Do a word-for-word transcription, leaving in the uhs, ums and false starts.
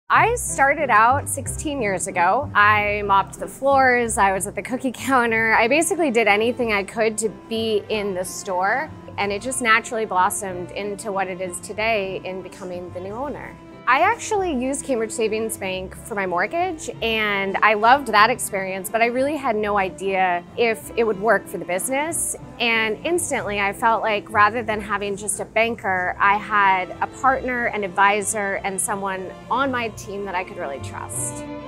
I started out sixteen years ago. I mopped the floors, I was at the cookie counter. I basically did anything I could to be in the store, and it just naturally blossomed into what it is today in becoming the new owner. I actually used Cambridge Savings Bank for my mortgage, and I loved that experience, but I really had no idea if it would work for the business. And instantly I felt like rather than having just a banker, I had a partner, an advisor, and someone on my team that I could really trust.